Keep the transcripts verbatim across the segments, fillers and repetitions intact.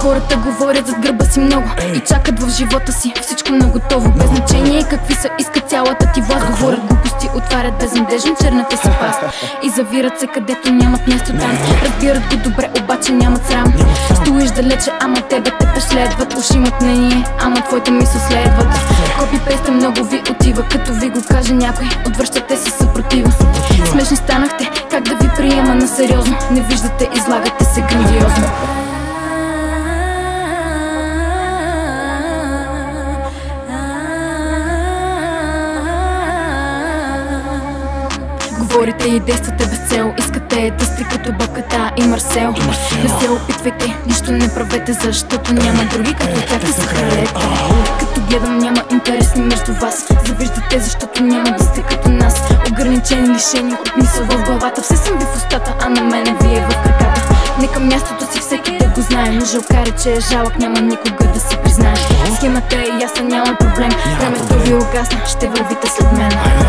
Хората говорят зад гърба си много и чакат в живота си всичко наготово, без значение какви са, искат цялата ти власт. Говорят глупости, отварят безнадежно черната си паст и завират се където нямат място там. Разбират го добре, обаче нямат срам. Стоиш далече, ама тебе те преследват. Уж имат мнение, ама твоите мисли следват. Копи-пейста много ви отива, като ви го каже някой, отвръщате се съпротива. Смешни станахте, как да ви приема на сериозно? Не виждате, излагате се грандиозно. Говорите и действате без цел, искате да сте като бабката и Марсел. Не се опитвайте, нищо не правете, защото няма други като тях да се хранете. Като гледам, няма интересни между вас. Завиждате, защото няма да сте като нас. Ограничени, лишени от мисъл в главата. Все съм ви в устата, а на мене вие в краката. Нека мястото си всеки да го знае, но жалкари, че е жалък, няма никога да се признае. Схемата е ясна, няма проблем. Времето ви угасна, ще вървите след мен.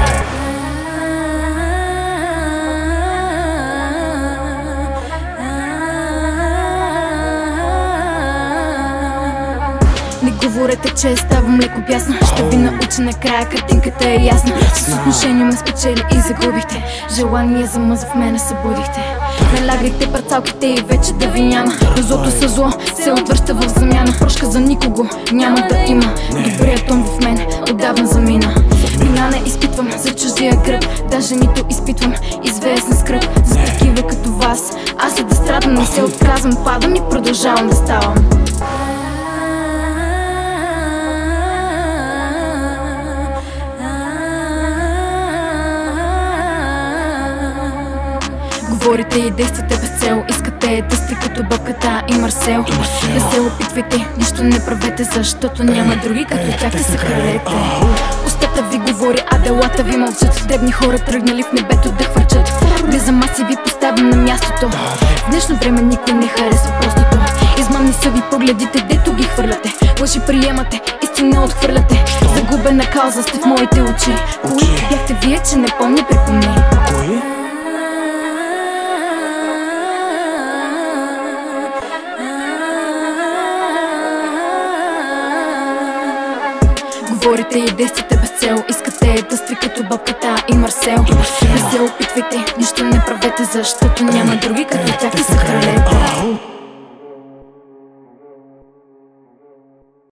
Не говорете, че ставам леко бясна. Ще ви науча накрая, картинката е ясна. С отношение ме спечели и загубихте. Желание за мъз в мене събудихте. Налягайте парцалките и вече да ви няма. Но злото със зло се отвръща в замяна. Прошка за никого няма да има. Добрият тон в мен отдавна замина. Вина не изпитвам за чуждия гръб, даже нито изпитвам известна скръб. За такива като вас аз и да страдам, не се отказвам. Падам и продължавам да ставам. Говорите и действате без цел, искате да сте като бабката и Марсел. Не се опитвайте, нищо не правете, защото няма други като тях да се кралете. Устата ви говори, а делата ви мълчат. Дребни хора тръгнали в небето да хвърчат. Влизам аз и ви поставям на мястото. В днешно време никой не харесва простото. Измамни са ви погледите, дето ги хвърляте. Лъжи приемате, истина отхвърляте. Загубена кауза сте в моите очи. Кои бяхте вие, че не помня, припомни? Говорите и действате без цел, искате да сте като бабката и Марсел. Не се опитвайте, нищо не правете, защото няма други като тях да се кралете.